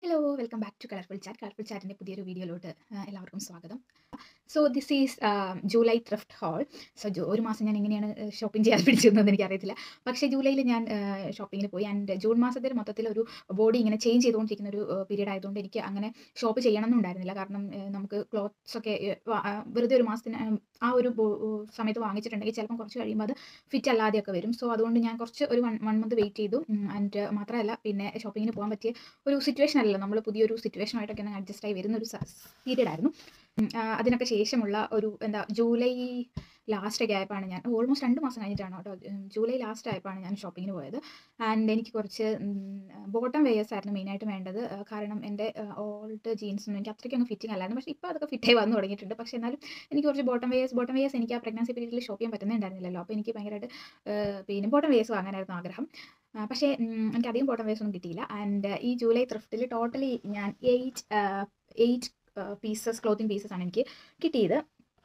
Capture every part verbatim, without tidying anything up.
Hello, welcome back to Colorful Chat. Colorful Chat in പുതിയൊരു വീഡിയോയിലോട്ട് എല്ലാവർക്കും സ്വാഗതം. So this is July thrift haul. So ഒരു മാസം ഞാൻ എങ്ങനെയാണ് ഷോപ്പിംഗ് ചെയ്യാൻ പിടിച്ചിരുന്നതെന്ന് എനിക്കറിയത്തില്ല. പക്ഷേ ജൂലൈയിൽ ഞാൻ ഷോപ്പിങ്ങിന് പോയി. ആൻഡ് ജൂൺ മാസത്തിൽ മൊത്തത്തിൽ ഒരു ബോഡി ഇങ്ങനെ ചേഞ്ച് ചെയ്തുകൊണ്ടിരിക്കുന്ന ഒരു പീരീഡ് ആയതുകൊണ്ട് എനിക്ക് അങ്ങനെ ഷോപ്പ് ചെയ്യണമെന്നുണ്ടായിരുന്നില്ല. കാരണം നമുക്ക് ക്ലോത്ത്സ് ഒക്കെ വെറുതെ ഒരു മാസത്തിന് ആ ഒരു സമയത്ത് വാങ്ങിച്ചിട്ടുണ്ടെങ്കിൽ ചിലപ്പം കുറച്ച് കഴിയുമ്പോൾ അത് ഫിറ്റ് അല്ലാതെയൊക്കെ വരും. സോ അതുകൊണ്ട് ഞാൻ കുറച്ച് ഒരു വൺ വൺ മന്ത് വെയിറ്റ് ചെയ്തു. ആൻഡ് മാത്രമല്ല പിന്നെ ഷോപ്പിങ്ങിന് പോകാൻ പറ്റിയ ഒരു സിറ്റുവേഷൻ അല്ലല്ലോ, നമ്മൾ പുതിയൊരു സിറ്റുവേഷനുമായിട്ടൊക്കെ ഒന്ന് അഡ്ജസ്റ്റ് ആയി വരുന്ന ഒരു പീരീഡ് ആയിരുന്നു. അതിനൊക്കെ ശേഷമുള്ള ഒരു എന്താ ജൂലൈ ലാസ്റ്റ് ഒക്കെ ആയപ്പോഴാണ് ഞാൻ ഓൾമോസ്റ്റ് രണ്ട് മാസം കഴിഞ്ഞിട്ടാണ് കേട്ടോ, ജൂലൈ ലാസ്റ്റ് ആയപ്പോഴാണ് ഞാൻ ഷോപ്പിങ്ങിന് പോയത്. ആൻഡ് എനിക്ക് കുറച്ച് ബോട്ടം വെയേഴ്സ് ആയിരുന്നു മെയിനായിട്ട് വേണ്ടത്. കാരണം എൻ്റെ ഓൾഡ് ജീൻസൊന്നും എനിക്ക് അത്രയ്ക്കൊന്നും ഫിറ്റിംഗ് അല്ലായിരുന്നു. പക്ഷേ ഇപ്പോൾ അതൊക്കെ ഫിറ്റായി വന്നു തുടങ്ങിയിട്ടുണ്ട്. പക്ഷേ എന്നാലും എനിക്ക് കുറച്ച് ബോട്ടം വെയേഴ്സ് ബോട്ടം വെയേഴ്സ് എനിക്ക് ആ പ്രഗ്നൻസി പീരീഡിൽ ഷോപ്പ് ചെയ്യാൻ പറ്റുന്നുണ്ടായിരുന്നില്ലല്ലോ. അപ്പോൾ എനിക്ക് ഭയങ്കരമായിട്ട് പിന്നെ ബോട്ടം വെയേഴ്സ് വാങ്ങാനായിരുന്നു ആഗ്രഹം. പക്ഷേ എനിക്ക് അധികം ബോട്ടം വെയേഴ്സ് ഒന്നും കിട്ടിയില്ല. ആൻഡ് ഈ ജൂലൈ ത്രിഫ്റ്റിൽ ടോട്ടലി ഞാൻ eight eight pieces clothing pieces ആണ് എനിക്ക് കിട്ടിയത്.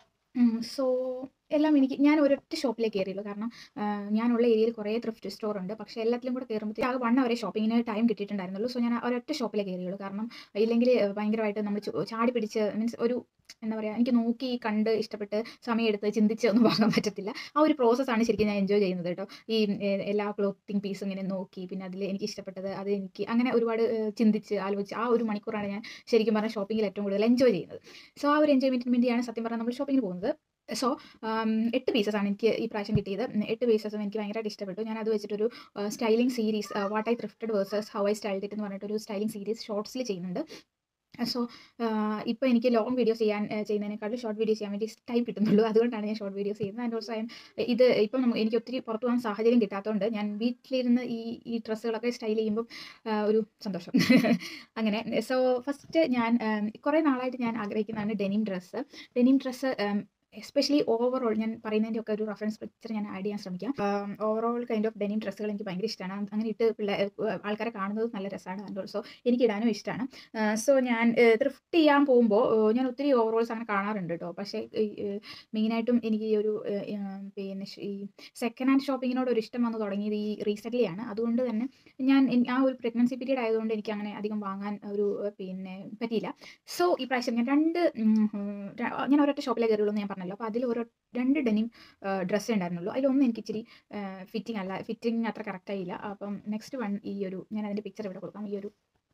സോ എല്ലാം എനിക്ക് ഞാൻ ഒരൊറ്റ ഷോപ്പിലേക്ക് കയറിയുള്ളൂ. കാരണം ഞാനുള്ള ഏരിയയിൽ കുറേ ത്രിഫ്റ്റ് സ്റ്റോർ ഉണ്ട്. പക്ഷേ എല്ലാത്തിലും കൂടെ കയറുമ്പോഴത്തേക്ക് ആകെ വൺ അവരെ ഷോപ്പിങ്ങിന് ടൈം കിട്ടിയിട്ടുണ്ടായിരുന്നുള്ളൂ. സോ ഞാൻ ഒരൊറ്റ ഷോപ്പിലേക്ക് കയറിയുള്ളൂ. കാരണം ഇല്ലെങ്കിൽ ഭയങ്കരമായിട്ട് നമ്മൾ ചാടി പിടിച്ച് മീൻസ് ഒരു എന്താ പറയുക, എനിക്ക് നോക്കി കണ്ട് ഇഷ്ടപ്പെട്ട് സമയമെടുത്ത് ചിന്തിച്ച് ഒന്നും വാങ്ങാൻ പറ്റത്തില്ല. ആ ഒരു പ്രോസസ്സാണ് ശരിക്കും ഞാൻ എൻജോയ് ചെയ്യുന്നത് കേട്ടോ. ഈ എല്ലാ ക്ലോത്തിങ് പീസും ഇങ്ങനെ നോക്കി പിന്നെ അതിൽ എനിക്ക് ഇഷ്ടപ്പെട്ടത് അത് എനിക്ക് അങ്ങനെ ഒരുപാട് ചിന്തിച്ച് ആലോചിച്ച് ആ ഒരു മണിക്കൂറാണ് ഞാൻ ശരിക്കും പറഞ്ഞാൽ ഷോപ്പിങ്ങിൽ ഏറ്റവും കൂടുതൽ എൻജോയ് ചെയ്യുന്നത്. സോ ആ ഒരു എൻജോയ്മെൻറ്റിന് വേണ്ടിയാണ് സത്യം പറഞ്ഞാൽ നമ്മൾ ഷോപ്പിങ്ങിന് പോകുന്നത്. സോ എട്ട് പീസസാണ് എനിക്ക് ഈ പ്രാവശ്യം കിട്ടിയത്. എട്ട് പീസസും എനിക്ക് ഭയങ്കരമായിട്ട് ഇഷ്ടപ്പെട്ടു. ഞാൻ അത് വെച്ചിട്ടൊരു styling series what I thrifted versus how I styled it എന്ന് പറഞ്ഞിട്ടൊരു സ്റ്റൈലിംഗ് സീരീസ് ഷോർട്സിൽ ചെയ്യുന്നുണ്ട്. സോ ഇപ്പോൾ എനിക്ക് ലോങ് വീഡിയോസ് ചെയ്യാൻ ചെയ്യുന്നതിനേക്കാളും ഷോർട്ട് വീഡിയോസ് ചെയ്യാൻ വേണ്ടി ടൈം കിട്ടുന്നുള്ളൂ. അതുകൊണ്ടാണ് ഞാൻ ഷോർട്ട് വീഡിയോസ് ചെയ്യുന്നത്. ആൻഡ് ഓൾസോ ഇത് ഇപ്പം എനിക്ക് ഒത്തിരി പുറത്തു പോകാൻ സാഹചര്യം കിട്ടാത്തതുകൊണ്ട് ഞാൻ വീട്ടിലിരുന്ന് ഈ ഈ ഡ്രസ്സുകളൊക്കെ സ്റ്റൈൽ ചെയ്യുമ്പം ഒരു സന്തോഷം അങ്ങനെ. സോ ഫസ്റ്റ് ഞാൻ കുറേ നാളായിട്ട് ഞാൻ ആഗ്രഹിക്കുന്നതാണ് denim dress. Denim dress especially overall ഞാൻ പറയുന്നതിൻ്റെ ഒക്കെ ഒരു റെഫറൻസ് പിക്ചർ ഞാൻ ആഡ് ചെയ്യാൻ ശ്രമിക്കാം. ഓവറോൾ കൈൻഡ് ഓഫ് ഡെനിം ഡ്രസ്സുകൾ എനിക്ക് ഭയങ്കര ഇഷ്ടമാണ്. അങ്ങനെ ഇട്ട് പിള്ളേർ ആൾക്കാരെ കാണുന്നത് നല്ല രസമാണ്. ആൻഡ് ഓൾസോ എനിക്ക് ഇടാനും ഇഷ്ടമാണ്. സോ ഞാൻ ത്രിഫ്റ്റ് ചെയ്യാൻ പോകുമ്പോൾ ഞാൻ ഒത്തിരി ഓവറോൾസ് അങ്ങനെ കാണാറുണ്ട് കേട്ടോ. പക്ഷേ മെയിനായിട്ടും എനിക്ക് ഈ ഒരു പിന്നെ ഈ സെക്കൻഡ് ഹാൻഡ് ഷോപ്പിങ്ങിനോട് ഒരു ഇഷ്ടം വന്ന് തുടങ്ങിയത് ഈ റീസെൻ്റ്ലി ആണ്. അതുകൊണ്ട് തന്നെ ഞാൻ ആ ഒരു പ്രഗ്നൻസി പീരീഡ് ആയതുകൊണ്ട് എനിക്ക് അങ്ങനെ അധികം വാങ്ങാൻ ഒരു പിന്നെ പറ്റിയില്ല. സോ ഈ പ്രാവശ്യം ഞാൻ രണ്ട് ഞാൻ ഒരൊറ്റ ഷോപ്പിലെ കയറിയുള്ളൂ എന്ന് ഞാൻ പറഞ്ഞല്ലോ. അപ്പോൾ അതിൽ ഒരു രണ്ട് ഡെനിം ഡ്രസ്സേ ഉണ്ടായിരുന്നുള്ളൂ. അതിലൊന്നും എനിക്ക് ഇച്ചിരി ഫിറ്റിംഗ് അല്ല ഫിറ്റിംഗ് അത്ര കറക്റ്റായില്ല. അപ്പം നെക്സ്റ്റ് വൺ ഈ ഒരു ഞാൻ അതിൻ്റെ പിക്ചർ ഇവിടെ കൊടുക്കാം. ഈ ഒരു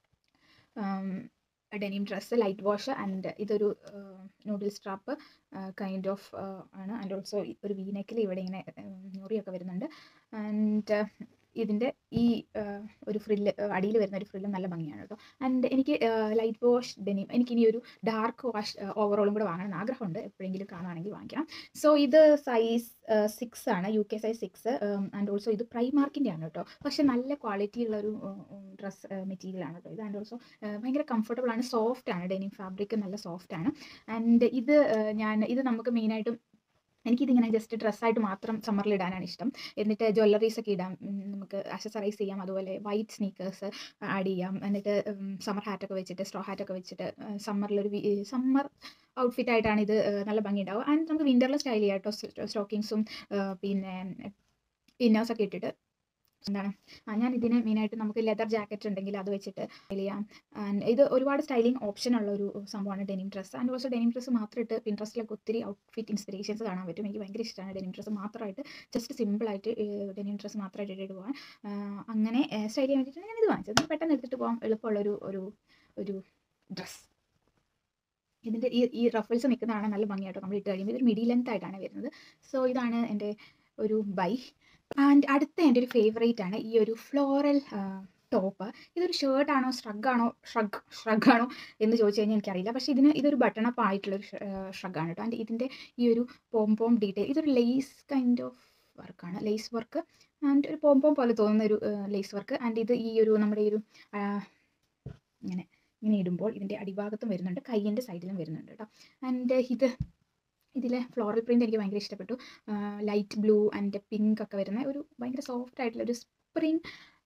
denim dress light wash and ഇതൊരു നൂഡിൽ സ്ട്രാപ്പ് കൈൻഡ് ഓഫ് ആണ്. ആൻഡ് ഓൾസോ ഒരു വീനെക്കിൽ ഇവിടെ ഇങ്ങനെ ഞൊറിയൊക്കെ വരുന്നുണ്ട്. ആൻഡ് ഇതിൻ്റെ ഈ ഒരു ഫ്രില്ല് അടിയിൽ വരുന്ന ഒരു ഫ്രില്ല് നല്ല ഭംഗിയാണ് കേട്ടോ. ആൻഡ് എനിക്ക് ലൈറ്റ് വാഷ് ഡെനിം എനിക്കിനി ഒരു ഡാർക്ക് വാഷ് ഓവറോളും കൂടെ വാങ്ങണമെന്ന് ആഗ്രഹമുണ്ട്. എപ്പോഴെങ്കിലും കാണുവാണെങ്കിൽ വാങ്ങിക്കണം. സോ ഇത് സൈസ് സിക്സ് ആണ്, U K size six. And also ഇത് പ്രൈമാർക്കിൻ്റെ ആണ് കേട്ടോ. പക്ഷെ നല്ല ക്വാളിറ്റി ഉള്ളൊരു ഡ്രസ് മെറ്റീരിയൽ ആണ് കേട്ടോ ഇത്. ആൻഡ് ഓൾസോ ഭയങ്കര കംഫർട്ടബിൾ ആണ്, സോഫ്റ്റ് ആണ്. ഡെനിം ഫാബ്രിക് നല്ല സോഫ്റ്റ് ആണ്. ആൻഡ് ഇത് ഞാൻ ഇത് നമുക്ക് മെയിനായിട്ടും എനിക്കിതിങ്ങനെ ജസ്റ്റ് ഡ്രസ്സായിട്ട് മാത്രം സമ്മറിൽ ഇടാനാണ് ഇഷ്ടം. എന്നിട്ട് ജ്വല്ലറീസ് ഒക്കെ ഇടാം, നമുക്ക് ആക്സസറൈസ് ചെയ്യാം. അതുപോലെ വൈറ്റ് സ്നീക്കേഴ്സ് ആഡ് ചെയ്യാം. എന്നിട്ട് സമ്മർ ഹാറ്റൊക്കെ വെച്ചിട്ട് സ്ട്രോ ഹാറ്റൊക്കെ വെച്ചിട്ട് സമ്മറിലൊരു സമ്മർ ഔട്ട്ഫിറ്റ് ആയിട്ടാണ് ഇത് നല്ല ഭംഗി ഉണ്ടാവും. ആൻഡ് നമുക്ക് വിൻ്ററിൽ സ്റ്റൈൽ ചെയ്യാം കേട്ടോ. സ്റ്റോക്കിങ്സും പിന്നെ ഇന്നേഴ്സൊക്കെ ഇട്ടിട്ട് എന്താണ് ഞാൻ ഇതിന് മെയിനായിട്ട് നമുക്ക് ലെതർ ജാക്കറ്റ് ഉണ്ടെങ്കിൽ അത് വെച്ചിട്ട് സ്റ്റൈൽ ചെയ്യാം. ആൻഡ് ഇത് ഒരുപാട് സ്റ്റൈലിംഗ് ഓപ്ഷൻ ഉള്ള ഒരു സംഭവമാണ് denim dress. And also denim dress മാത്രമായിട്ട് പിൻട്രസ്റ്റിലൊക്കെ ഒത്തിരി ഔട്ട്ഫിറ്റ് ഇൻസ്പിറേഷൻസ് കാണാൻ പറ്റും. എനിക്ക് ഭയങ്കര ഇഷ്ടമാണ് ഡെനിം ഡ്രസ്സ് മാത്രമായിട്ട് ജസ്റ്റ് സിമ്പിളായിട്ട് ഡെനിം ഡ്രസ്സ് മാത്രമായിട്ട് ഇട്ടിട്ട് പോകാൻ അങ്ങനെ സ്റ്റൈൽ ചെയ്യാൻ വേണ്ടിയിട്ടാണ് ഞാനിത് വാങ്ങിച്ചത്. പെട്ടെന്ന് എടുത്തിട്ട് പോകാൻ എളുപ്പമുള്ളൊരു ഒരു ഒരു ഡ്രസ്സ്. ഇതിൻ്റെ ഈ ഈ റഫിൾസ് നിൽക്കുന്നതാണ് നല്ല ഭംഗിയായിട്ടോ നമ്മൾ ഇട്ട് കഴിയുമ്പോൾ. ഇതൊരു മിഡി ലെങ്ത് ആയിട്ടാണ് വരുന്നത്. സോ ഇതാണ് എൻ്റെ ഒരു ബൈ. ആൻഡ് അടുത്ത എൻ്റെ ഒരു ഫേവറേറ്റ് ആണ് ഈ ഒരു ഫ്ലോറൽ ടോപ്പ്. ഇതൊരു ഷർട്ടാണോ ഷ്രഗാണോ ഷ്രഗ് ഷ്രഗാണോ എന്ന് ചോദിച്ചു കഴിഞ്ഞാൽ എനിക്കറിയില്ല. പക്ഷേ ഇതിന് ഇതൊരു ബട്ടൺ അപ്പ് ആയിട്ടുള്ളൊരു ഷ്രഗാണ് കേട്ടോ. ആൻഡ് ഇതിൻ്റെ ഈ ഒരു പോം പോം ഡീറ്റെയിൽ ഇതൊരു ലേസ് കൈൻഡ് ഓഫ് വർക്കാണ്, ലേസ് വർക്ക്. ആൻഡ് ഒരു പോം പോം പോലെ തോന്നുന്ന ഒരു ലേസ് വർക്ക്. ആൻഡ് ഇത് ഈ ഒരു നമ്മുടെ ഈ ഒരു ഇങ്ങനെ ഇങ്ങനെ ഇടുമ്പോൾ ഇതിൻ്റെ അടിഭാഗത്തും വരുന്നുണ്ട്, കൈയിൻ്റെ സൈഡിലും വരുന്നുണ്ട് കേട്ടോ. ആൻഡ് ഇത് ഇതിലെ ഫ്ലോറൽ പ്രിൻ്റ് എനിക്ക് ഭയങ്കര ഇഷ്ടപ്പെട്ടു. ലൈറ്റ് ബ്ലൂ ആൻഡ് പിങ്ക് ഒക്കെ വരുന്ന ഒരു ഭയങ്കര സോഫ്റ്റ് ആയിട്ടുള്ള ഒരു സ്പ്രിങ്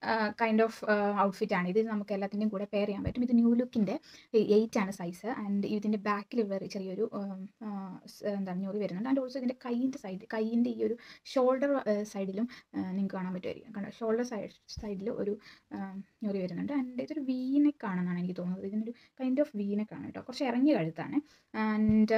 കൈൻഡ് ഓഫ് ഔട്ട്ഫിറ്റാണ് ഇത്. നമുക്ക് എല്ലാത്തിൻ്റെയും കൂടെ പെയർ ചെയ്യാൻ പറ്റും. ഇത് ന്യൂ ലുക്കിൻ്റെ എയ്റ്റ് ആണ് സൈസ്. ആൻഡ് ഇതിൻ്റെ ബാക്കിൽ വേറെ ചെറിയൊരു എന്താണ് ഞൊറി വരുന്നുണ്ട്. ആൻഡ് ഓൾസോ ഇതിൻ്റെ കൈയിൻ്റെ സൈഡ് കൈയിൻ്റെ ഈ ഒരു ഷോൾഡർ സൈഡിലും നിങ്ങൾക്ക് കാണാൻ പറ്റുമായിരിക്കും. കണ്ടോ, ഷോൾഡർ സൈഡ് സൈഡിൽ ഒരു ഞൊറി വരുന്നുണ്ട്. ആൻഡ് ഇതൊരു വീനെക്ക് ആണെന്നാണ് എനിക്ക് തോന്നുന്നത്. ഇതിനൊരു കൈൻഡ് ഓഫ് വീനെക്ക് ആണ് കേട്ടോ, കുറച്ച് ഇറങ്ങിയ കഴുത്താണ്. ആൻഡ്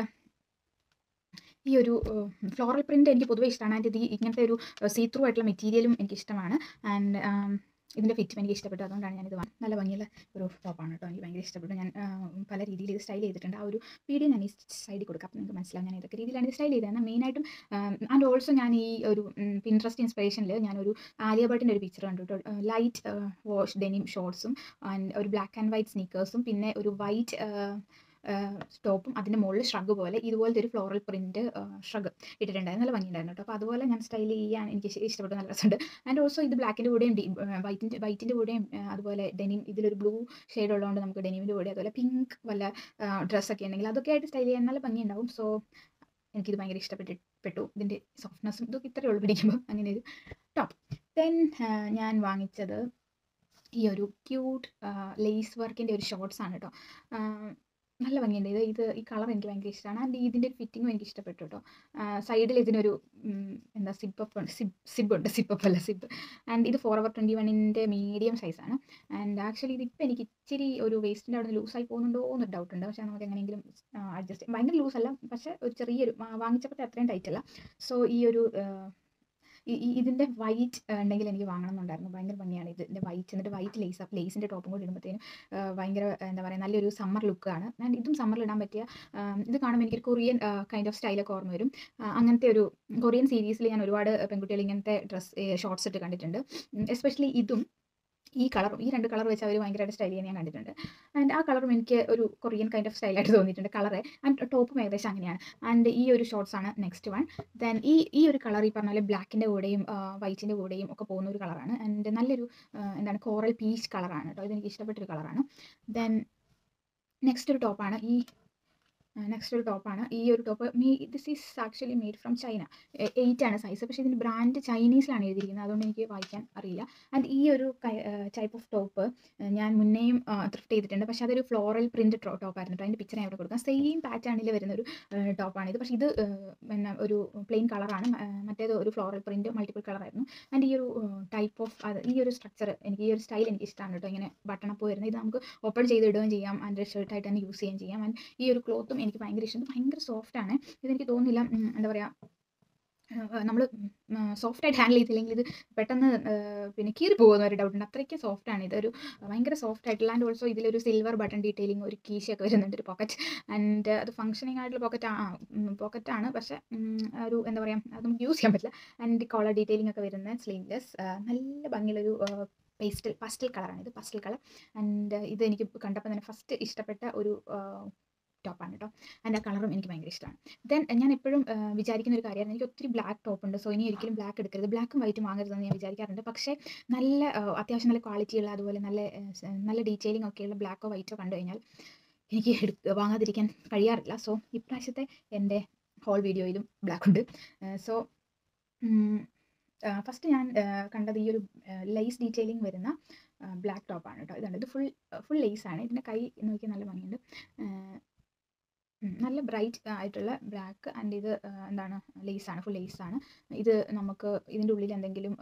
ഈ ഒരു ഫ്ലോറൽ പ്രിൻ്റ് എനിക്ക് പൊതുവേ ഇഷ്ടമാണ്. ആൻഡ് ഇത് ഇങ്ങനത്തെ ഒരു സീ ത്രൂ ആയിട്ടുള്ള മെറ്റീരിയലും എനിക്ക് ഇഷ്ടമാണ്. ആൻഡ് ഇതിൻ്റെ ഫിറ്റും എനിക്ക് ഇഷ്ടപ്പെട്ടു. അതുകൊണ്ടാണ് ഞാനിത് വാങ്ങി. നല്ല ഭംഗിയുള്ള ഒരു ടോപ്പാണ് കേട്ടോ, എനിക്ക് ഭയങ്കര ഇഷ്ടപ്പെട്ടു. ഞാൻ പല രീതിയിൽ ഇത് സ്റ്റൈൽ ചെയ്തിട്ടുണ്ട്. ആ ഒരു വീഡിയോ ഞാൻ ഈ സൈഡിൽ കൊടുക്കാം, അപ്പോൾ നിങ്ങൾക്ക് മനസ്സിലാവും ഞാൻ ഇതൊക്കെ രീതിയിലാണ് ഇത് സ്റ്റൈൽ ചെയ്തത്. മെയിനായിട്ടും ആൻഡ് ഓൾസോ ഞാൻ ഈ ഒരു പിൻട്രസ്റ്റ് ഇൻസ്പിറേഷനിൽ ഞാനൊരു ആലിയ ഭട്ടിൻ്റെ ഒരു പിക്ചർ കണ്ടു കേട്ടോ. ലൈറ്റ് വാഷ് ഡെനിം ഷോർട്ട്സും ആൻഡ് ഒരു ബ്ലാക്ക് ആൻഡ് വൈറ്റ് സ്നീക്കേഴ്സും പിന്നെ ഒരു വൈറ്റ് ടോപ്പും അതിൻ്റെ മുകളിൽ ഷ്രഗ് പോലെ ഇതുപോലത്തെ ഒരു ഫ്ലോറൽ പ്രിൻറ്റ് ഷ്രഗ് ഇട്ടിട്ടുണ്ടായിരുന്നു. നല്ല ഭംഗിയുണ്ടായിരുന്നു കേട്ടോ. അപ്പോൾ അതുപോലെ ഞാൻ സ്റ്റൈൽ ചെയ്യാൻ എനിക്ക് ഇഷ്ടപ്പെട്ടു, നല്ല രസമുണ്ട്. ആൻഡ് ഓൾസോ ഇത് ബ്ലാക്കിൻ്റെ കൂടെയും വൈറ്റിൻ്റെ വൈറ്റിൻ്റെ കൂടെയും അതുപോലെ ഡെനിം ഇതിലൊരു ബ്ലൂ ഷെയ്ഡ് ഉള്ളതുകൊണ്ട് നമുക്ക് ഡെനിമിൻ്റെ കൂടെ അതുപോലെ പിങ്ക് വല്ല ഡ്രസ്സൊക്കെ ഉണ്ടെങ്കിൽ അതൊക്കെ ആയിട്ട് സ്റ്റൈൽ ചെയ്യാൻ നല്ല ഭംഗിയുണ്ടാവും. സോ എനിക്കിത് ഭയങ്കര ഇഷ്ടപ്പെട്ടു. ഇതിൻ്റെ സോഫ്റ്റ്നെസ്സും ഇതൊക്കെ ഇത്രയേ ഉള്ളൂ പിടിക്കുമ്പോൾ അങ്ങനെ ഒരു ടോപ്പ്. ദെൻ ഞാൻ വാങ്ങിച്ചത് ഈ ഒരു ക്യൂട്ട് ലേസ് വർക്കിൻ്റെ ഒരു ഷോർട്ട്സ് ആണ് കേട്ടോ. നല്ല ഭംഗിയുണ്ട്. ഇത് ഇത് ഈ കളർ എനിക്ക് ഭയങ്കര ഇഷ്ടമാണ്. ആൻഡ് ഇതിൻ്റെ ഫിറ്റിങ്ങും എനിക്ക് ഇഷ്ടപ്പെട്ടു കേട്ടോ. സൈഡിൽ ഇതിനൊരു എന്താ സിപ്പപ്പ് ഉണ്ട്, സിബ് സിബുണ്ട് സിപ്പപ്പ് അല്ല സിബ്. ആൻഡ് ഇത് ഫോർ അവർ ട്വൻറ്റി വണ്ണിൻ്റെ മീഡിയം സൈസാണ്. ആൻഡ് ആക്ച്വലി ഇതിപ്പോൾ എനിക്ക് ഇച്ചിരി ഒരു വേസ്റ്റിൻ്റെ അവിടെ നിന്ന് ലൂസായി പോകുന്നുണ്ടോ എന്നൊരു ഡൗട്ട് ഉണ്ട്. പക്ഷേ നമുക്ക് എങ്ങനെയെങ്കിലും അഡ്ജസ്റ്റ്, ഭയങ്കര ലൂസല്ല, പക്ഷേ ഒരു ചെറിയൊരു വാങ്ങിച്ചപ്പോഴത്തെ അത്രയും ടൈറ്റ് അല്ല. സോ ഈ ഒരു ഇതിൻ്റെ വൈറ്റ് ഉണ്ടെങ്കിൽ എനിക്ക് വാങ്ങണം എന്നുണ്ടായിരുന്നു. ഭയങ്കര ഭംഗിയാണ് ഇതിൻ്റെ വൈറ്റ്. എന്നിട്ട് വൈറ്റ് ലേസ് അപ്പോൾ ലേസിൻ്റെ ടോപ്പും കൂടി ഇടുമ്പോഴത്തേനും ഭയങ്കര എന്താ പറയുക നല്ലൊരു സമ്മർ ലുക്കാണ്. ആൻഡ് ഇതും സമ്മറിൽ ഇടാൻ പറ്റിയ, ഇത് കാണുമ്പോൾ എനിക്കൊരു കൊറിയൻ കൈൻഡ് ഓഫ് സ്റ്റൈലൊക്കെ ഓർമ്മ വരും. അങ്ങനത്തെ ഒരു കൊറിയൻ സീരീസിൽ ഞാൻ ഒരുപാട് പെൺകുട്ടികൾ ഇങ്ങനത്തെ ഡ്രസ്സ് ഷോർട്ട്സ് ഇട്ട് കണ്ടിട്ടുണ്ട്. എസ്പെഷ്യലി ഇതും ഈ കളറും ഈ രണ്ട് കളർ വെച്ച് അവർ ഭയങ്കരമായിട്ട് സ്റ്റൈൽ ചെയ്യാൻ ഞാൻ കണ്ടിട്ടുണ്ട്. ആൻഡ് ആ കളറും എനിക്ക് ഒരു കൊറിയൻ കൈൻഡ് ഓഫ് സ്റ്റൈലായിട്ട് തോന്നിയിട്ടുണ്ട് കളറ്. ആൻഡ് ടോപ്പും ഏകദേശം അങ്ങനെയാണ്. ആൻഡ് ഈ ഒരു ഷോർട്ട്സ് ആണ് നെക്സ്റ്റ് വൺ. ദെൻ ഈ ഈ ഒരു കളർ ഈ പറഞ്ഞ പോലെ ബ്ലാക്കിൻ്റെ കൂടെയും വൈറ്റിൻ്റെ കൂടെയും ഒക്കെ പോകുന്ന ഒരു കളറാണ്. ആൻഡ് നല്ലൊരു എന്താണ് കോറൽ പീച്ച് കളറാണ് കേട്ടോ. ഇതെനിക്ക് ഇഷ്ടപ്പെട്ടൊരു കളറാണ്. ദെൻ നെക്സ്റ്റ് ഒരു ടോപ്പാണ് ഈ നെക്സ്റ്റ് ഒരു ടോപ്പാണ് ഈ ഒരു top. Me this is actually made from China. Eight ആണ് സൈസ്, പക്ഷേ ഇതിൻ്റെ ബ്രാൻഡ് ചൈനീസിലാണ് എഴുതിയിരിക്കുന്നത്, അതുകൊണ്ട് എനിക്ക് വായിക്കാൻ അറിയില്ല. ആൻഡ് ഈ ഒരു ടൈപ്പ് ഓഫ് ടോപ്പ് ഞാൻ മുന്നേയും ത്രിഫ്റ്റ് ചെയ്തിട്ടുണ്ട്, പക്ഷേ അതൊരു ഫ്ലോറൽ പ്രിൻറ്റ് ടോപ്പായിരുന്നു കേട്ടോ. അതിൻ്റെ പിക്ചർ ഞാൻ ഇവിടെ കൊടുക്കാം. സെയിം പാറ്റേണിൽ വരുന്നൊരു ടോപ്പാണിത്, പക്ഷേ ഇത് പിന്നെ ഒരു പ്ലെയിൻ കളറാണ്, മറ്റേത് ഒരു ഫ്ലോറൽ പ്രിൻറ്റ് മൾട്ടിപ്പിൾ കളറായിരുന്നു. ആൻഡ് ഈ ഒരു ടൈപ്പ് ഓഫ് അത് ഈ ഒരു സ്ട്രക്ചർ എനിക്ക്, ഈ ഒരു സ്റ്റൈൽ എനിക്ക് ഇഷ്ടമാണ് കേട്ടോ. ഇങ്ങനെ ബട്ടണപ്പ് വരുന്നത്, ഇത് നമുക്ക് ഓപ്പൺ ചെയ്ത് ഇടുകയും ചെയ്യാം, ആൻഡ് ഷർട്ടായിട്ട് തന്നെ യൂസ് ചെയ്യുകയും ചെയ്യാം. ആൻഡ് ഈ ഒരു ക്ലോത്തും എനിക്ക് ഭയങ്കര ഇഷ്ടം. ഭയങ്കര സോഫ്റ്റ് ആണ്. ഇതെനിക്ക് തോന്നുന്നില്ല എന്താ പറയുക, നമ്മൾ സോഫ്റ്റായിട്ട് ഹാൻഡിൽ ചെയ്തില്ലെങ്കിൽ ഇത് പെട്ടെന്ന് പിന്നെ കീറി പോകുന്ന ഒരു ഡൗട്ടുണ്ട്. അത്രയ്ക്ക് സോഫ്റ്റാണ്. ഇതൊരു ഭയങ്കര സോഫ്റ്റ് ആയിട്ടുള്ള. ആൻഡ് ഓൾസോ ഇതിലൊരു സിൽവർ ബട്ടൺ ഡീറ്റെയിലിംഗ്, ഒരു കീശയൊക്കെ വരുന്നുണ്ട്, ഒരു പോക്കറ്റ്. ആൻഡ് അത് ഫംഗ്ഷനിങ് ആയിട്ടുള്ള പോക്കറ്റ് ആ പോക്കറ്റാണ്, പക്ഷേ ഒരു എന്താ പറയുക അത് നമുക്ക് യൂസ് ചെയ്യാൻ പറ്റില്ല. ആൻഡ് കോളർ ഡീറ്റെയിലിംഗ് ഒക്കെ വരുന്ന സ്ലീവ്ലെസ് നല്ല ഭംഗിയുള്ളൊരു പേസ്റ്റൽ പസ്റ്റൽ കളറാണ് ഇത്, പസ്റ്റൽ കളർ. ആൻഡ് ഇത് എനിക്ക് കണ്ടപ്പോൾ തന്നെ ഫസ്റ്റ് ഇഷ്ടപ്പെട്ട ഒരു ടോപ്പാണ് കേട്ടോ. ആൻഡ് ആ കളറും എനിക്ക് ഭയങ്കര ഇഷ്ടമാണ്. ദെൻ ഞാൻ എപ്പോഴും വിചാരിക്കുന്ന ഒരു കാര്യമാണ്, എനിക്ക് ഒത്തിരി ബ്ലാക്ക് ടോപ്പ് ഉണ്ട്, സോ ഇനി ഒരിക്കലും ബ്ലാക്ക് എടുക്കരുത്, ബ്ലാക്കും വൈറ്റും വാങ്ങരുതെന്ന് ഞാൻ വിചാരിക്കാറുണ്ട്. പക്ഷേ നല്ല അത്യാവശ്യം നല്ല ക്വാളിറ്റിയുള്ള അതുപോലെ നല്ല നല്ല ഡീറ്റെയിലിംഗ് ഒക്കെയുള്ള ബ്ലാക്കോ വൈറ്റോ കണ്ടു കഴിഞ്ഞാൽ എനിക്ക് എടുക്ക വാങ്ങാതിരിക്കാൻ കഴിയാറില്ല. സോ ഇപ്രാവശ്യത്തെ എൻ്റെ ഹോൾ വീഡിയോയിലും ബ്ലാക്ക് ഉണ്ട്. സോ ഫസ്റ്റ് ഞാൻ കണ്ടത് ഈ ഒരു ലേസ് ഡീറ്റെയിലിംഗ് വരുന്ന ബ്ലാക്ക് ടോപ്പാണ് കേട്ടോ. ഇതാണ്, ഇത് ഫുൾ ഫുൾ ലേസാണ്. ഇതിൻ്റെ കൈ നോക്കിയാൽ നല്ല ഭംഗിയുണ്ട്, നല്ല ബ്രൈറ്റ് ആയിട്ടുള്ള ബ്ലാക്ക്. ആൻഡ് ഇത് എന്താണ് ലേസാണ്, ഫുൾ ലേസാണ്. ഇത് നമുക്ക് ഇതിൻ്റെ ഉള്ളിൽ എന്തെങ്കിലും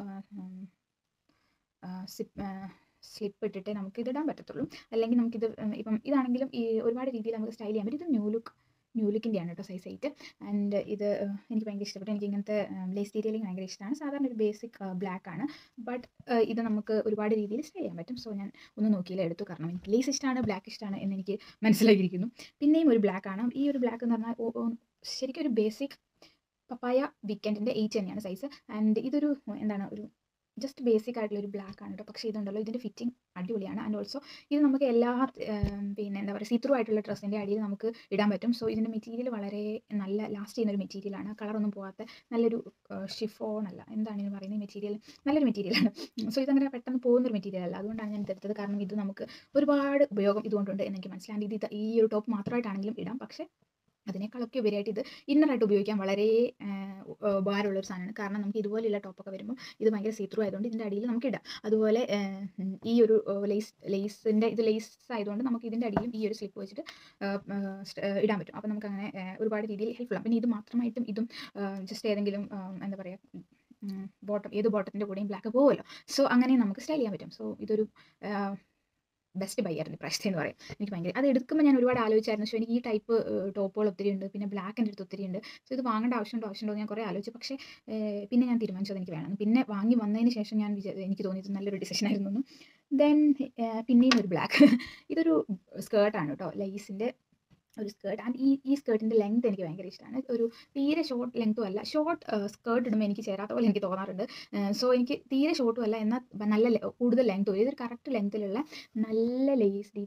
സിപ്പ് സ്ലിപ്പ് ഇട്ടിട്ട് നമുക്ക് ഇതിടാൻ പറ്റത്തുള്ളൂ. അല്ലെങ്കിൽ നമുക്കിത് ഇപ്പം ഇതാണെങ്കിലും ഈ ഒരുപാട് രീതിയിൽ നമുക്ക് സ്റ്റൈൽ ചെയ്യാൻ പറ്റും. ഇത് ന്യൂ ലുക്ക് ന്യൂ ലുക്കിൻ്റെയാണ് കേട്ടോ, സൈസ് എയ്റ്റ്. ആൻഡ് ഇത് എനിക്ക് ഭയങ്കര ഇഷ്ടപ്പെട്ടു. എനിക്ക് ഇങ്ങനത്തെ ലേസ് ഡീറ്റെയിലിംഗ് ഭയങ്കര ഇഷ്ടമാണ്. സാധാരണ ഒരു ബേസിക് ബ്ലാക്ക് ആണ്, ബട്ട് ഇത് നമുക്ക് ഒരുപാട് രീതിയിൽ സ്റ്റൈൽ ചെയ്യാൻ പറ്റും. സോ ഞാൻ ഒന്ന് നോക്കിയില്ല, എടുത്തു. കാരണം എനിക്ക് ലേസ് ഇഷ്ടമാണ്, ബ്ലാക്ക് ഇഷ്ടമാണ് എന്ന് എനിക്ക് മനസ്സിലാക്കിയിരിക്കുന്നു. പിന്നെയും ഒരു ബ്ലാക്ക് ആണ്. ഈ ഒരു ബ്ലാക്ക് എന്ന് പറഞ്ഞാൽ ശരിക്കും ഒരു ബേസിക് പപ്പായ വീക്കെൻഡിൻ്റെ എയ്റ്റ് തന്നെയാണ് സൈസ്. ആൻഡ് ഇതൊരു എന്താണ് ഒരു ജസ്റ്റ് ബേസിക് ആയിട്ടുള്ള ഒരു ബ്ലാക്ക് ആണ് കേട്ടോ. പക്ഷേ ഇതുണ്ടല്ലോ, ഇതിൻ്റെ ഫിറ്റിംഗ് അടിപൊളിയാണ്. ആൻഡ് ഓൾസോ ഇത് നമുക്ക് എല്ലാ പിന്നെ എന്താ പറയുക സീത്രൂ ആയിട്ടുള്ള ഡ്രസ്സിൻ്റെ അടിയിൽ നമുക്ക് ഇടാൻ പറ്റും. സോ ഇതിൻ്റെ മെറ്റീരിയൽ വളരെ നല്ല ലാസ്റ്റ് ചെയ്യുന്ന ഒരു മെറ്റീരിയലാണ്, കളറൊന്നും പോകാത്ത നല്ലൊരു ഷിഫോൺ അല്ല, എന്താണ് ഇതിന് പറയുന്നത്, മെറ്റീരിയൽ നല്ലൊരു മെറ്റീരിയലാണ്. സോ ഇതങ്ങനെ പെട്ടെന്ന് പോകുന്നൊരു മെറ്റീരിയൽ അല്ല, അതുകൊണ്ടാണ് ഞാൻ ഇതെടുത്തത്. കാരണം ഇത് നമുക്ക് ഒരുപാട് ഉപയോഗം ഇതുകൊണ്ടുണ്ട് എന്ന് എനിക്ക് മനസ്സിലായി. ഇത് ഈ ഒരു ടോപ്പ് മാത്രമായിട്ടാണെങ്കിലും ഇടാം, പക്ഷേ അതിനേക്കാളൊക്കെ ഉപരിയായിട്ട് ഇത് ഇന്നറായിട്ട് ഉപയോഗിക്കാൻ വളരെ ഉപകാരമുള്ളൊരു സാധനമാണ്. കാരണം നമുക്ക് ഇതുപോലെയുള്ള ടോപ്പൊക്കെ വരുമ്പോൾ ഇത് ഭയങ്കര സീ ത്രൂ ആയതുകൊണ്ട് ഇതിൻ്റെ അടിയിൽ നമുക്ക് ഇടാം. അതുപോലെ ഈ ഒരു ലേസ് ലേസിൻ്റെ ഇത് ലേസ് ആയതുകൊണ്ട് നമുക്ക് ഇതിൻ്റെ അടിയിലും ഈ ഒരു സ്ലിപ്പ് വെച്ചിട്ട് ഇടാൻ പറ്റും. അപ്പോൾ നമുക്ക് അങ്ങനെ ഒരുപാട് രീതിയിൽ ഹെൽപ്ഫുൾ ആണ്. പിന്നെ ഇത് മാത്രമായിട്ടും ഇതും ജസ്റ്റ് ഏതെങ്കിലും എന്താ പറയുക ബോട്ടം ഏത് ബോട്ടത്തിൻ്റെ കൂടെയും ബ്ലാക്ക് പോകുമല്ലോ. സോ അങ്ങനെ നമുക്ക് സ്റ്റൈൽ ചെയ്യാൻ പറ്റും. സോ ഇതൊരു ബെസ്റ്റ് ബൈ ആയിരുന്നു ഇപ്രാവശ്യത്തെ എന്ന് പറയും. എനിക്ക് ഭയങ്കര അത് എടുക്കുമ്പോൾ ഞാൻ ഒരുപാട് ആലോചിച്ചായിരുന്നു. പക്ഷേ എനിക്ക് ഈ ടൈപ്പ് ടോപ്പുകൾ ഒത്തിരി ഉണ്ട്, പിന്നെ ബ്ലാക്കിൻ്റെ അടുത്ത് ഒത്തിരി ഉണ്ട്. സോ ഇത് വാങ്ങേണ്ട ആവശ്യമുണ്ടോ ആവശ്യമുണ്ടോ ഞാൻ കുറേ ആലോചിച്ചു. പക്ഷേ പിന്നെ ഞാൻ തീരുമാനിച്ചത് എനിക്ക് വേണം. പിന്നെ വാങ്ങി വന്നതിന് ശേഷം ഞാൻ വിചാ എനിക്ക് തോന്നിയത് നല്ലൊരു ഡിസിഷൻ ആയിരുന്നു. ദെൻ പിന്നെയും ഒരു ബ്ലാക്ക് ഇതൊരു സ്കേർട്ടാണ് കേട്ടോ, ലൈസിൻ്റെ ഒരു സ്കേർട്ട്. ആൻഡ് ഈ ഈ സ്കേർട്ടിൻ്റെ ലെങ്ത് എനിക്ക് ഭയങ്കര ഇഷ്ടമാണ്. ഒരു തീരെ ഷോർട്ട് ലെങ്ത്തും അല്ല, ഷോർട്ട് സ്കേർട്ട് ഇടുമ്പോൾ എനിക്ക് ചേരാത്ത പോലെ എനിക്ക് തോന്നാറുണ്ട്. സോ എനിക്ക് തീരെ ഷോർട്ടും അല്ല, എന്നാൽ നല്ല കൂടുതൽ ലെങ്ത്തും, ഇതൊരു കറക്റ്റ് ലെങ്ത്തിലുള്ള നല്ല ലേസ് ഡീ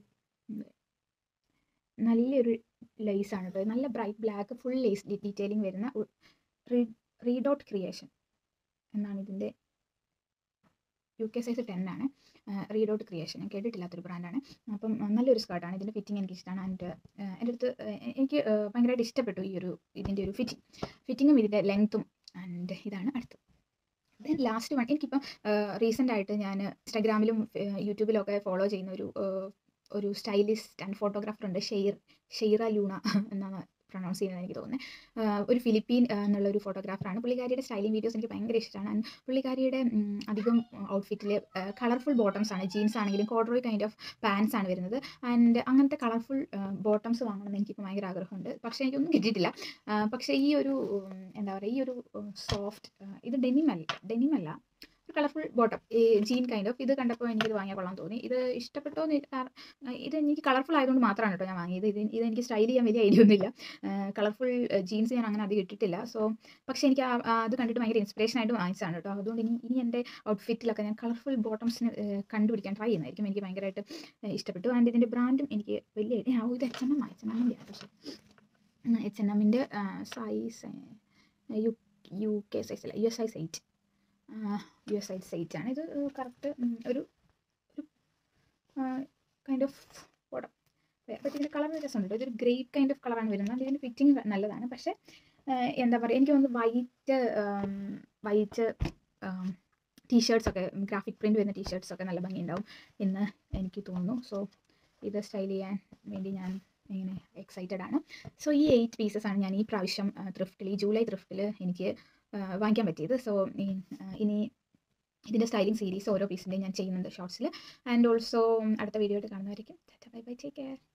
നല്ലൊരു ലേസാണ് കേട്ടോ. നല്ല bright black full lace detailing വരുന്ന റീഡോട്ട് ക്രിയേഷൻ എന്നാണ് ഇതിൻ്റെ യു കെ സൈസ് ടെൻ ആണ്. റീഡോട്ട് ക്രിയേഷൻ ഞാൻ കേട്ടിട്ടില്ലാത്തൊരു ബ്രാൻഡാണ്. അപ്പം നല്ലൊരു സ്കേർട്ടാണ്. ഇതിൻ്റെ ഫിറ്റിംഗ് എനിക്ക് ഇഷ്ടമാണ്. ആൻഡ് എൻ്റെ അടുത്ത് എനിക്ക് ഭയങ്കരമായിട്ട് ഇഷ്ടപ്പെട്ടു ഈ ഒരു ഇതിൻ്റെ ഒരു ഫിറ്റിംഗ് ഫിറ്റിങ്ങും ഇതിൻ്റെ ലെങ്ത്തും. ആൻഡ് ഇതാണ് അടുത്തത്. ദെൻ ലാസ്റ്റ് വൺ, എനിക്കിപ്പം റീസെൻ്റ് ആയിട്ട് ഞാൻ ഇൻസ്റ്റാഗ്രാമിലും യൂട്യൂബിലും ഒക്കെ ഫോളോ ചെയ്യുന്ന ഒരു ഒരു സ്റ്റൈലിസ്റ്റ് ആൻഡ് ഫോട്ടോഗ്രാഫർ ഉണ്ട്, ഷെയ്ർ ഷെയ്റ ലൂണ എന്നാണ് പ്രൊണൗൺസ് ചെയ്യുന്നത് എനിക്ക് തോന്നുന്നത്. ഒരു ഫിലിപ്പീൻ എന്നുള്ളൊരു ഫോട്ടോഗ്രാഫറാണ്. പുള്ളിക്കാരിയുടെ സ്റ്റൈലിംഗ് വീഡിയോസ് എനിക്ക് ഭയങ്കര ഇഷ്ടമാണ്. ആൻഡ് പുള്ളിക്കാരിയുടെ അധികം ഔട്ട്ഫിറ്റിൽ കളർഫുൾ ബോട്ടംസ് ആണ്, ജീൻസ് ആണെങ്കിലും കോഡ്രോയ് കൈൻഡ് ഓഫ് പാൻസ് ആണ് വരുന്നത്. ആൻഡ് അങ്ങനത്തെ കളർഫുൾ ബോട്ടംസ് വാങ്ങണമെന്ന് എനിക്കിപ്പോൾ ഭയങ്കര ആഗ്രഹമുണ്ട്. പക്ഷേ എനിക്കൊന്നും കിട്ടിയിട്ടില്ല. പക്ഷേ ഈ ഒരു എന്താ പറയുക, ഈ ഒരു സോഫ്റ്റ് ഇത് ഡെനിമല്ല ഡെനിമല്ല ഒരു കളർഫുൾ ബോട്ടം ഈ ജീൻ കൈൻഡ് ഓഫ് ഇത് കണ്ടപ്പോൾ എനിക്കിത് വാങ്ങിയാൽ കൊള്ളാൻ തോന്നി. ഇത് ഇഷ്ടപ്പെട്ടോ ഇത് എനിക്ക് കളർഫുൾ ആയതുകൊണ്ട് മാത്രമാണ് കേട്ടോ ഞാൻ വാങ്ങിയത്. ഇത് ഇത് എനിക്ക് സ്റ്റൈൽ ചെയ്യാൻ വലിയ ഐഡിയ ഒന്നുമില്ല. കളർഫുൾ ജീൻസ് ഞാൻ അങ്ങനെ അധികം ഇട്ടിട്ടില്ല. സോ പക്ഷേ എനിക്ക് അത് കണ്ടിട്ട് ഭയങ്കര ഇൻസ്പിറേഷൻ ആയിട്ട് വാങ്ങിച്ചതാണ് കേട്ടോ. അതുകൊണ്ട് ഇനി ഇനി എൻ്റെ ഔട്ട്ഫിറ്റിലൊക്കെ ഞാൻ കളർഫുൾ ബോട്ടംസിന് കണ്ടുപിടിക്കാൻ ട്രൈ ചെയ്യുന്നതായിരിക്കും. എനിക്ക് ഭയങ്കരമായിട്ട് ഇഷ്ടപ്പെട്ടു. ആൻഡ് ഇതിൻ്റെ ബ്രാൻഡും എനിക്ക് വലിയ ഇത് H N M H N എമ്മിൻ്റെ പക്ഷേ എച്ച് എൻ എമ്മിൻ്റെ size U U K size അല്ല, U S size eight U S size eight ആണ്. ഇത് കറക്റ്റ് ഒരു ഒരു കൈൻഡ് ഓഫ് ബോട്ടം. ബട്ട് ഇതിൻ്റെ കളർ രസമുണ്ട്. ഇതൊരു ഗ്രേപ്പ് കൈൻഡ് ഓഫ് കളറാണ് വരുന്നത്. ഇതിൻ്റെ ഫിറ്റിംഗ് നല്ലതാണ്. പക്ഷേ എന്താ പറയുക, എനിക്ക് തോന്നുന്നു വൈറ്റ് വൈറ്റ് ടീഷർട്ട്സൊക്കെ ഗ്രാഫിക് പ്രിൻറ്റ് വരുന്ന ടീഷർട്ട്സൊക്കെ നല്ല ഭംഗിയുണ്ടാവും എന്ന് എനിക്ക് തോന്നുന്നു. സോ ഇത് സ്റ്റൈൽ ചെയ്യാൻ വേണ്ടി ഞാൻ ഇങ്ങനെ എക്സൈറ്റഡ് ആണ്. സോ ഈ എയ്റ്റ് പീസസ് ആണ് ഞാൻ ഈ പ്രാവശ്യം ത്രിഫ്റ്റിൽ ഈ ജൂലൈ ത്രിഫ്റ്റിൽ എനിക്ക് വാങ്ങിക്കാൻ പറ്റിയത്. സോ ഇനി ഇതിൻ്റെ സ്റ്റൈലിംഗ് സീരീസ് ഓരോ പീസിൻ്റെയും ഞാൻ ചെയ്യുന്നുണ്ട് ഷോർട്സിൽ. ആൻഡ് ഓൾസോ അടുത്ത വീഡിയോ ആയിട്ട് കാണുന്നതായിരിക്കും. Bye bye, take care.